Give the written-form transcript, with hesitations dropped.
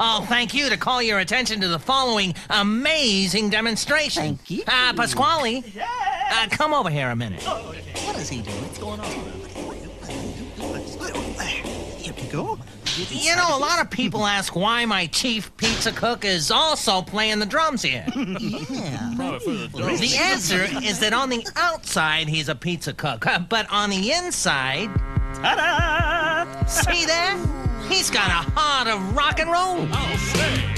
I'll thank you to call your attention to the following amazing demonstration. Thank you. Pasquale, come over here a minute. What is he doing? What's going on? Here we go. You know, a lot of people ask why my chief pizza cook is also playing the drums here. Yeah. The answer is that on the outside, he's a pizza cook, but on the inside... Ta-da! See there? He's got a heart of rock and roll. I'll say.